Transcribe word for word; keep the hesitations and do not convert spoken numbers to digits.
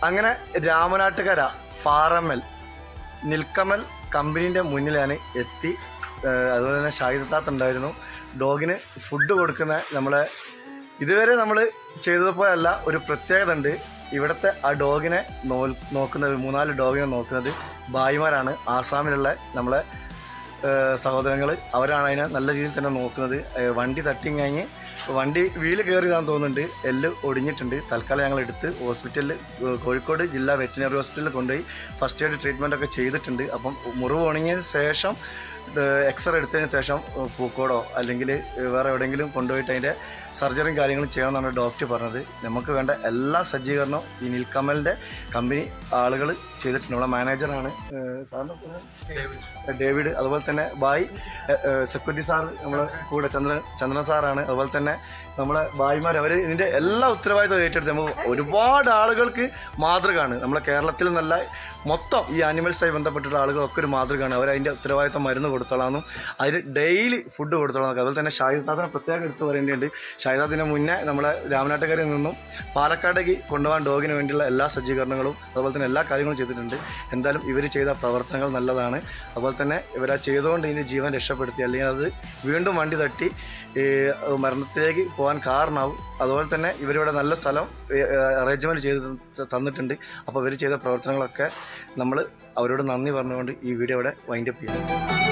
അങ്ങനെ രാമനാട്ടുകര പാറമ്മൽ നിൽക്കമൽ കമ്പനീൻ്റെ മുന്നിലാണ് എത്തി. അതുപോലെ തന്നെ ഷാഹിദത്താത്ത ഉണ്ടായിരുന്നു. ഡോഗിന് ഫുഡ് കൊടുക്കുന്ന നമ്മളെ ഇതുവരെ നമ്മൾ ചെയ്തതുപോലെയല്ല, ഒരു പ്രത്യേകത ഉണ്ട്. ഇവിടുത്തെ ആ ഡോഗിനെ നോ നോക്കുന്നത് മൂന്നാല് ഡോഗിനെ നോക്കുന്നത് ഭായിമാരാണ്. ആസാമിലുള്ള നമ്മളെ സഹോദരങ്ങൾ അവരാണ് അതിനെ നല്ല രീതിയിൽ തന്നെ നോക്കുന്നത്. വണ്ടി തട്ടി കഴിഞ്ഞ് വണ്ടി വീല് കയറിയതാണെന്ന് തോന്നുന്നുണ്ട്. എല്ല് ഒടിഞ്ഞിട്ടുണ്ട്. തൽക്കാലം ഞങ്ങൾ എടുത്ത് ഹോസ്പിറ്റലിൽ കോഴിക്കോട് ജില്ലാ വെറ്റിനറി ഹോസ്പിറ്റലിൽ കൊണ്ടുപോയി ഫസ്റ്റ് എയ്ഡ് ട്രീറ്റ്മെൻ്റ് ഒക്കെ ചെയ്തിട്ടുണ്ട്. അപ്പം മുറിവ് ഉണങ്ങിയതിന് ശേഷം എക്സ്റേ എടുത്തതിന് ശേഷം പൂക്കോടോ അല്ലെങ്കിൽ വേറെ എവിടെയെങ്കിലും കൊണ്ടുപോയിട്ട് അതിൻ്റെ സർജറിയും കാര്യങ്ങളും ചെയ്യണമെന്നാണ് ഡോക്ടർ പറഞ്ഞത്. നമുക്ക് വേണ്ട എല്ലാ സജ്ജീകരണവും ഈ നിൽക്കമലിൻ്റെ കമ്പനി ആളുകൾ ചെയ്തിട്ടുണ്ട്. നമ്മളെ മാനേജറാണ് സാറിന് ഡേവിഡ്, അതുപോലെ തന്നെ ബായ് സെക്യൂരിറ്റി സാർ നമ്മളെ കൂടെ ചന്ദ്രൻ ചന്ദ്രൻ സാറാണ്. അതുപോലെ തന്നെ നമ്മളെ ഭായിമാർ അവർ ഇതിൻ്റെ എല്ലാ ഉത്തരവാദിത്വം ഏറ്റെടുത്ത് നമ്മൾ ഒരുപാട് ആളുകൾക്ക് മാതൃകയാണ്. നമ്മളെ കേരളത്തിൽ നല്ല മൊത്തം ഈ ആനിമൽസായി ബന്ധപ്പെട്ടിട്ടുള്ള ആളുകളൊക്കെ ഒരു മാതൃകയാണ്. അവർ അതിൻ്റെ ഉത്തരവാദിത്വം മരുന്ന് കൊടുത്തോളാമെന്നും അതിന് ഡെയിലി ഫുഡ് കൊടുത്തോളാം. അതുപോലെ തന്നെ ഷാഹിദാത്തിനെ പ്രത്യേകം എടുത്ത് പറയേണ്ടതുണ്ട്. ഷാഹിദാത്തിന് മുന്നേ നമ്മളെ രാമനാട്ടുകരയിൽ നിന്നും പാലക്കാടേക്ക് കൊണ്ടുപോകാൻ ഡോഗിന് വേണ്ടിയുള്ള എല്ലാ സജ്ജീകരണങ്ങളും അതുപോലെ തന്നെ എല്ലാ കാര്യങ്ങളും ചെയ്തിട്ടുണ്ട്. എന്തായാലും ഇവർ ചെയ്ത പ്രവർത്തനങ്ങൾ നല്ലതാണ്. അതുപോലെ തന്നെ ഇവരാ ചെയ്തുകൊണ്ട് ഇതിൻ്റെ ജീവൻ രക്ഷപ്പെടുത്തി, അല്ലെങ്കിൽ അത് വീണ്ടും വണ്ടി തട്ടി മരണത്തിലേക്ക് പോകാൻ കാരണമാവും. അതുപോലെ തന്നെ ഇവരിവിടെ നല്ല സ്ഥലം അറേഞ്ച്മെൻറ്റ് ചെയ്ത് തന്നിട്ടുണ്ട്. അപ്പോൾ ഇവർ ചെയ്ത പ്രവർത്തനങ്ങളൊക്കെ നമ്മൾ അവരോട് നന്ദി പറഞ്ഞുകൊണ്ട് ഈ വീഡിയോ ഇവിടെ വൈൻഡപ്പ് ചെയ്യുന്നു.